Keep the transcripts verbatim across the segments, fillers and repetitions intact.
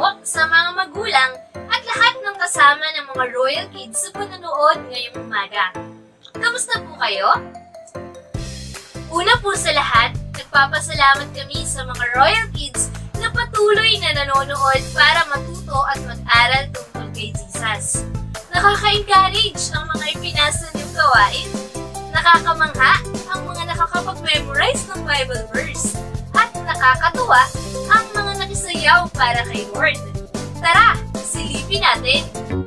po sa mga magulang at lahat ng kasama ng mga Royal Kids sa panonood ngayong umaga. Kamusta po kayo? Una po sa lahat, nagpapasalamat kami sa mga Royal Kids na patuloy na nanonood para matuto at mag-aral tungkol kay Jesus. Nakaka-encourage ang mga ipinasa niyong gawain. Nakakamangha ang mga nakakapag-memorize ng Bible verse. At nakakatuwa ang mga nakisayaw para kay Lord. Tara, silipin natin!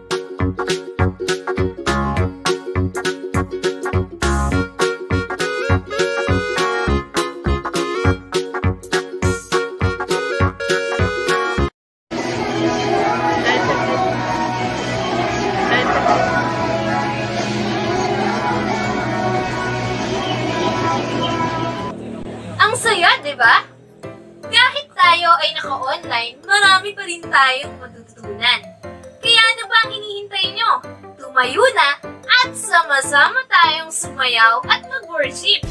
Ang saya, di ba? Kahit tayo ay naka-online, marami pa rin tayong matutunan. Kaya ano ba ang hinihintay nyo? Tumayo na at sama-sama tayong sumayaw at mag-worship!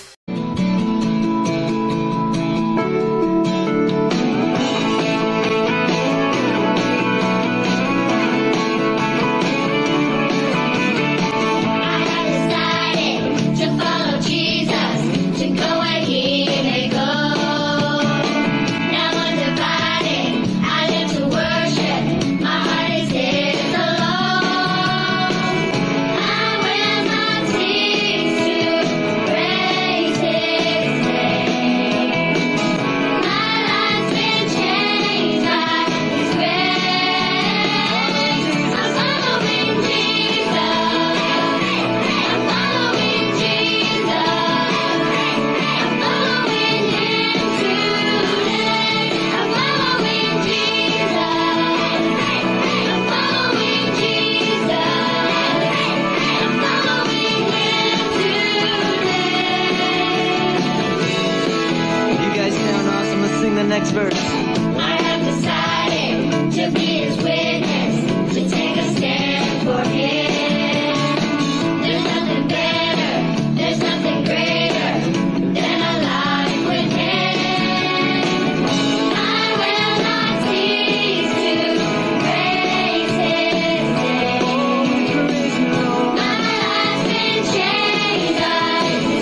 Next verse. I have decided to be his witness, to take a stand for him. There's nothing better, there's nothing greater than a life with him. I will not cease to praise his name. My life's been changed by his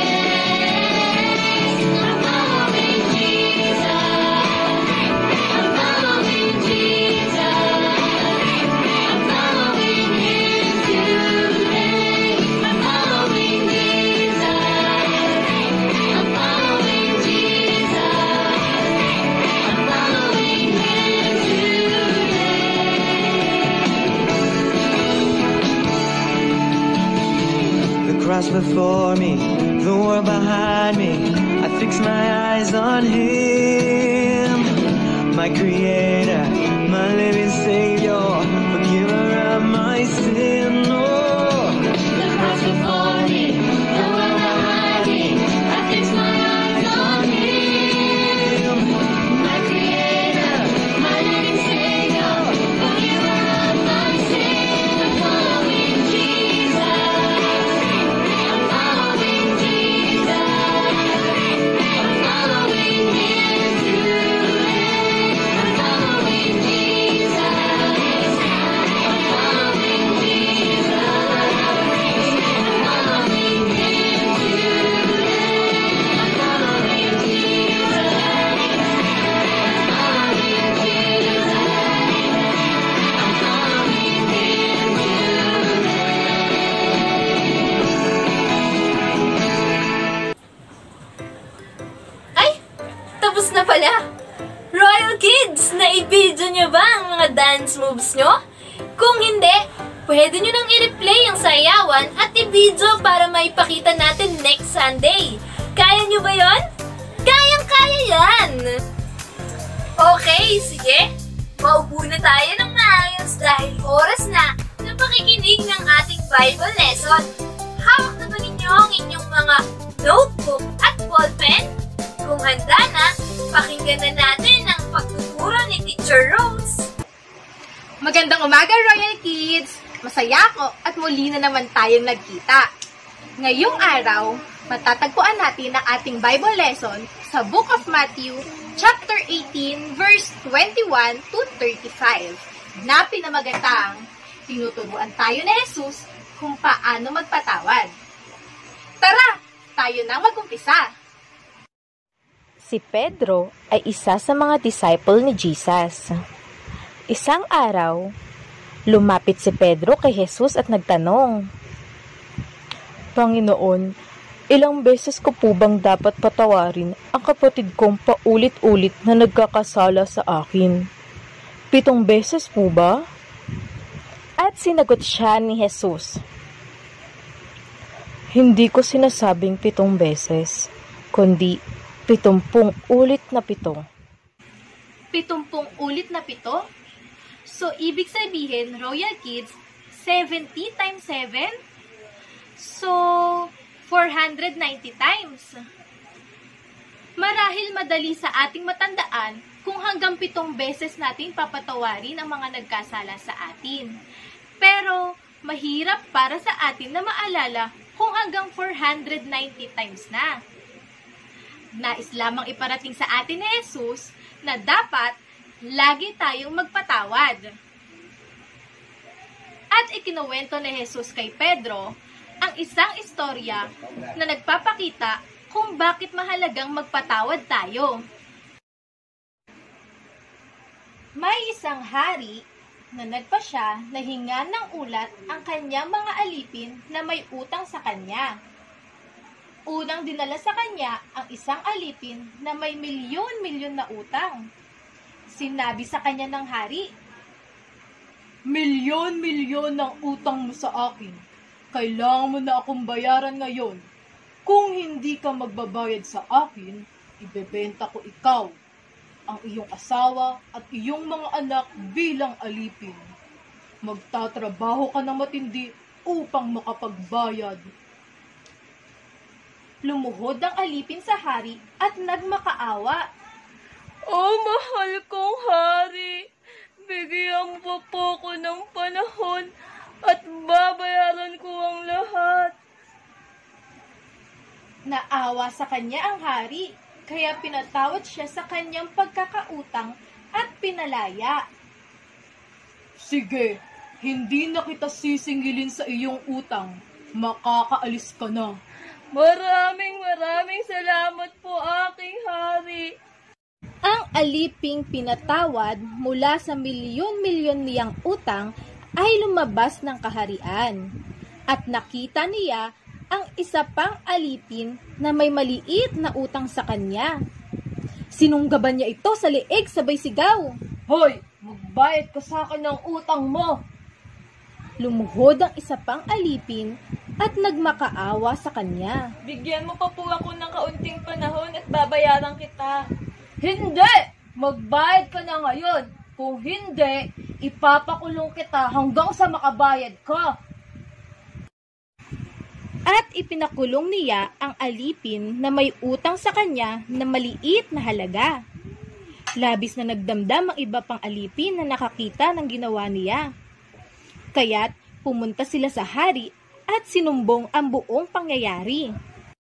grace. I'm following Jesus. Cross before me, the world behind me. I fix my eyes on Him, my Creator, my living Savior, forgiver of my sin. Oh, the cross before me, the world behind me. I fix my eyes on Him, my Creator, my living Savior, forgiver of my sin. I'm following Jesus. Tapos na pala! Royal Kids, na-i-video nyo ba ang mga dance moves nyo? Kung hindi, pwede nyo nang i-replay ang sayawan at i-video para maipakita natin next Sunday. Kaya nyo ba yon? Kayang-kaya yan! Okay, sige. Maupo na tayo ng maayos dahil oras na na pakikinig ng ating Bible lesson. Hawak na ba ninyo ang inyong mga notebook at ballpen? Kung handa na, pakinggan na natin ang pagtuturo ni Teacher Rose. Magandang umaga, Royal Kids! Masaya ako at muli na naman tayong nagkita. Ngayong araw, matatagpuan natin ang ating Bible lesson sa Book of Matthew, chapter eighteen, verse twenty-one to thirty-five, na pinamagatang tinuturuan tayo ni Jesus kung paano magpatawad. Tara, tayo na mag-umpisa. Si Pedro ay isa sa mga disciple ni Jesus. Isang araw, lumapit si Pedro kay Jesus at nagtanong, Panginoon, ilang beses ko po bang dapat patawarin ang kapatid kong paulit-ulit na nagkakasala sa akin? Pitong beses po ba? At sinagot siya ni Jesus, Hindi ko sinasabing pitong beses, kundi pitumpung ulit na pito. Pitumpung ulit na pito? So, ibig sabihin, Royal Kids, seventy times seven? So, four hundred ninety times. Marahil madali sa ating matandaan kung hanggang pitong beses natin papatawarin ang mga nagkasala sa atin. Pero, mahirap para sa atin na maalala kung hanggang four hundred ninety times na. Nais lamang iparating sa atin ni Jesus na dapat lagi tayong magpatawad. At ikinuwento ni Jesus kay Pedro ang isang istorya na nagpapakita kung bakit mahalagang magpatawad tayo. May isang hari na nagpasya na hingan ng ulat ang kanyang mga alipin na may utang sa kanya. Unang dinala sa kanya ang isang alipin na may milyon-milyon na utang. Sinabi sa kanya ng hari, Milyon-milyon ng utang mo sa akin. Kailangan mo na akong bayaran ngayon. Kung hindi ka magbabayad sa akin, ibebenta ko ikaw, ang iyong asawa at iyong mga anak bilang alipin. Magtatrabaho ka ng matindi upang makapagbayad. Lumuhod ang alipin sa hari at nagmakaawa. Oh, mahal kong hari, bigyan mo po ko ng panahon at babayaran ko ang lahat. Naawa sa kanya ang hari, kaya pinatawad siya sa kanyang pagkakautang at pinalaya. Sige, hindi na kita sisingilin sa iyong utang. Makakaalis ka na. Maraming maraming salamat po, aking hari. Ang aliping pinatawad mula sa milyon-milyon niyang utang ay lumabas ng kaharian at nakita niya ang isa pang alipin na may maliit na utang sa kanya. Sinunggaban niya ito sa leeg sabay sigaw. Hoy, magbayad ka sa akin ng utang mo. Lumuhod ang isa pang alipin at nagmakaawa sa kanya. Bigyan mo pa po ako ng kaunting panahon at babayaran kita. Hindi! Magbayad ka na ngayon. Kung hindi, ipapakulong kita hanggang sa makabayad ka. At ipinakulong niya ang alipin na may utang sa kanya na maliit na halaga. Labis na nagdamdam ang iba pang alipin na nakakita ng ginawa niya. Kaya't pumunta sila sa hari at sinumbong ang buong pangyayari.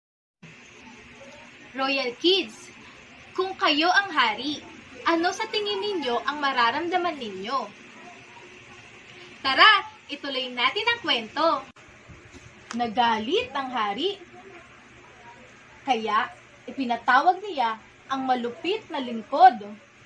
Royal Kids, kung kayo ang hari, ano sa tingin ninyo ang mararamdaman ninyo? Tara, ituloy natin ang kwento. Nagalit ang hari. Kaya, ipinatawag niya ang malupit na lingkod.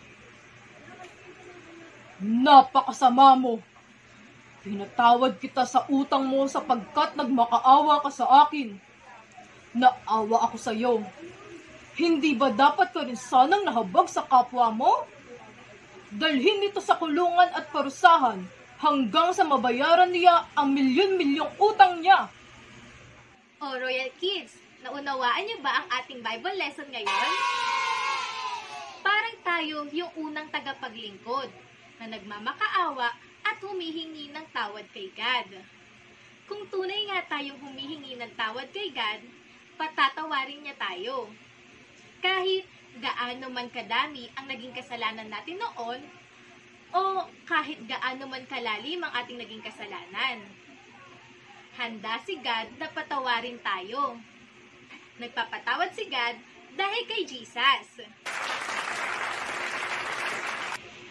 Napakasama mo. Pinatawad kita sa utang mo sapagkat nagmakaawa ka sa akin. Naawa ako sa iyo. Hindi ba dapat ka rin sanang nahabag sa kapwa mo? Dalhin ito sa kulungan at parusahan hanggang sa mabayaran niya ang milyon-milyong utang niya. O Royal Kids, naunawaan niyo ba ang ating Bible lesson ngayon? Parang tayo yung unang tagapaglingkod na nagmamakaawa at humihingi ng tawad kay God. Kung tunay nga tayong humihingi ng tawad kay God, patatawarin niya tayo. Kahit gaano man kadami ang naging kasalanan natin noon, o kahit gaano man kalalim ang ating naging kasalanan. Handa si God na patawarin tayo. Nagpapatawad si God dahil kay Jesus.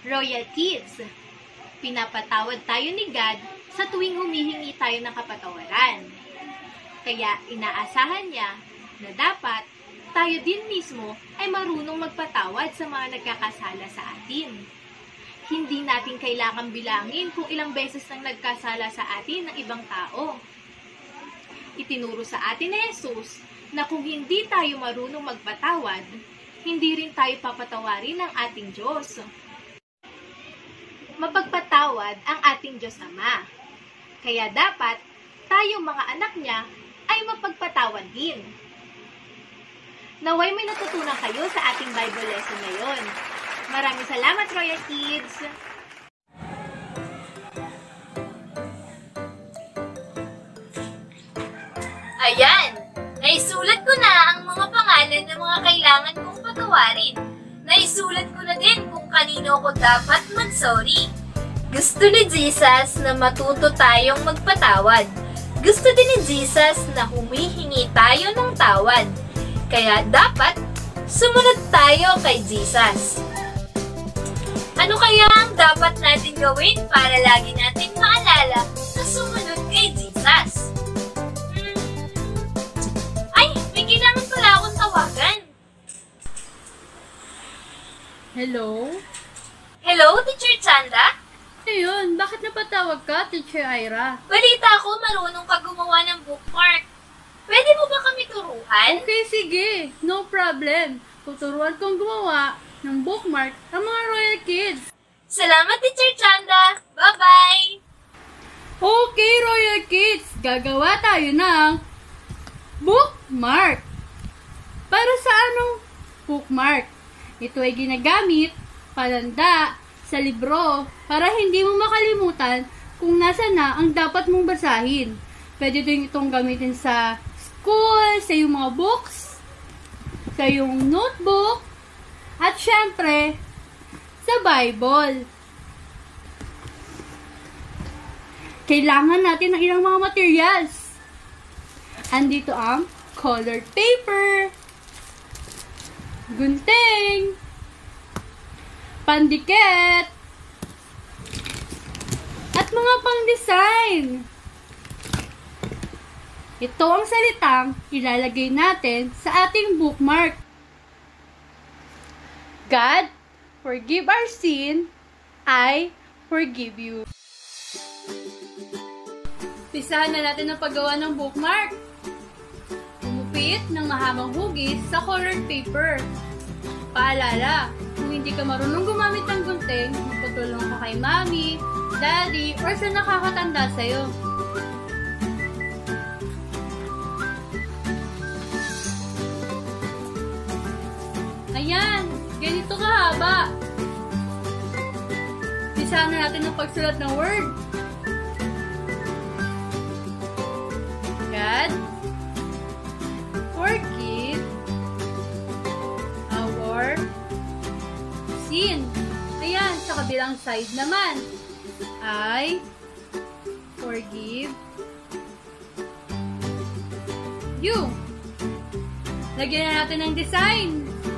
Royal Kids, pinapatawad tayo ni God sa tuwing humihingi tayo ng kapatawaran. Kaya inaasahan niya na dapat tayo din mismo ay marunong magpatawad sa mga nagkakasala sa atin. Hindi natin kailangang bilangin kung ilang beses nang nagkasala sa atin ng ibang tao. Itinuro sa atin ni Jesus na kung hindi tayo marunong magpatawad, hindi rin tayo papatawarin ng ating Diyos. Mapagpatawad ang ating Diyos Ama. Kaya dapat tayong mga anak niya ay mapagpatawad din. Naway may natutunan kayo sa ating Bible lesson ngayon. Maraming salamat, Royal Kids! Ayan! Naisulat ko na ang mga pangalan ng mga kailangan kong patawarin. Naisulat ko na din kung kanino ko dapat mag-sorry. Gusto ni Jesus na matuto tayong magpatawad. Gusto din ni Jesus na humihingi tayo ng tawad. Kaya dapat sumunod tayo kay Jesus. Ano kaya ang dapat natin gawin para lagi natin maalala na sumunod kay Jesus? Hmm. Ay, may kailangan pala akong tawagan. Hello? Hello, Teacher Chanda? Ayun, bakit napatawag ka, Teacher Ira? Balita ko marunong ka gumawa ng bookmark. Pwede mo ba kami turuan? Okay, sige. No problem. Tuturuan kong gumawa ng bookmark ang mga Royal Kids. Salamat, Teacher Chanda. Bye-bye! Okay, Royal Kids. Gagawa tayo ng bookmark. Para sa anong bookmark? Ito ay ginagamit palanda sa libro para hindi mo makalimutan kung nasa na ang dapat mong basahin. Pwede din itong gamitin sa school, sa iyong mga books, sa iyong notebook, at syempre, sa Bible. Kailangan natin ng ilang mga materials. Andito ang colored paper, gunting, pandikit, at mga pang-design. Ito ang salitang ilalagay natin sa ating bookmark. God, forgive our sin, I forgive you. Pisahan na natin ang paggawa ng bookmark. Umupit ng mahabang hugis sa colored paper. Paalala, kung hindi ka marunong gumamit ng gunting, magpatulong ka kay mami, daddy, or sa nakakatanda sa'yo. Ayan, ganito kahaba. Pisahan na natin ang pagsulat ng word. God, forgive our sin. Ayan, sa kabilang side naman. I forgive you. Lagyan na natin ng design.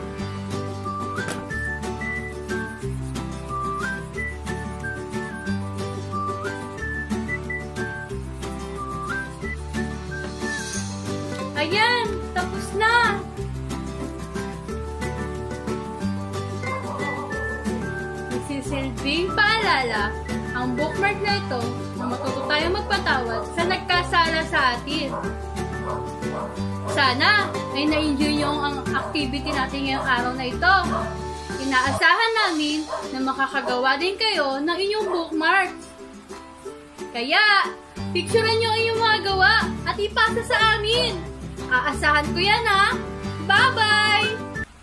Ayan, tapos na. Nagsisilbing paalala ang bookmark na ito na matuto tayong magpatawad sa nagkasala sa atin. Sana ay na-enjoy nyo ang activity natin ngayong araw na ito. Inaasahan namin na makakagawa din kayo ng inyong bookmark. Kaya, picturean nyo ang inyong mga gawa at ipasa sa amin. Aasahan ko yan, ha? Bye-bye!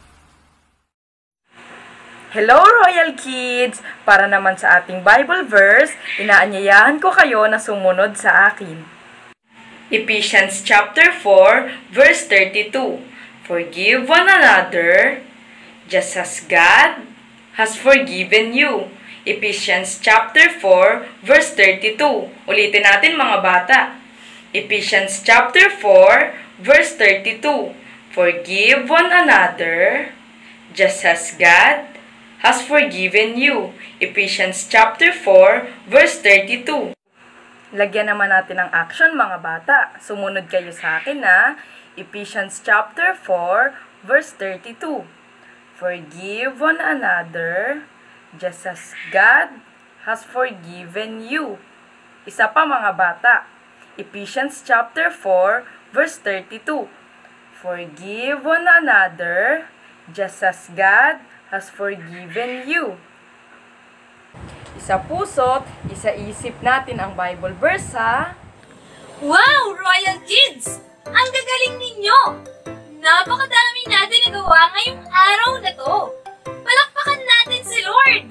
Hello, Royal Kids! Para naman sa ating Bible verse, inaanyayahan ko kayo na sumunod sa akin. Ephesians chapter four, verse thirty-two. Forgive one another, just as God has forgiven you. Ephesians chapter four, verse thirty-two. Ulitin natin mga bata. Ephesians chapter four, verse thirty-two. Forgive one another, just as God has forgiven you. Ephesians chapter four, verse thirty-two. Lagyan naman natin ng action mga bata. Sumunod kayo sa akin na Ephesians chapter four, verse thirty-two. Forgive one another just as God has forgiven you. Isa pa mga bata. Ephesians chapter four, verse thirty-two. Forgive one another just as God has forgiven you. Isa puso't isa isip natin ang Bible verse ha. Wow, Royal Kids! Ang gagaling ninyo! Napakadami natin nagawa ngayong araw na to. Palakpakan natin si Lord!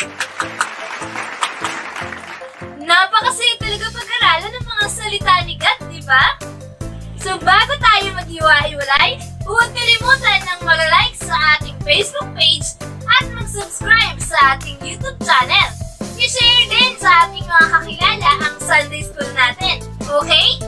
Napakasaya talaga pag-aralan ng mga salita ni God, di ba? So bago tayo maghiwa-hiwalay, huwag kalimutan ng mag-like sa ating Facebook page at mag-subscribe sa ating YouTube channel. I-share din sa ating mga kakilala ang Sunday School natin, okay?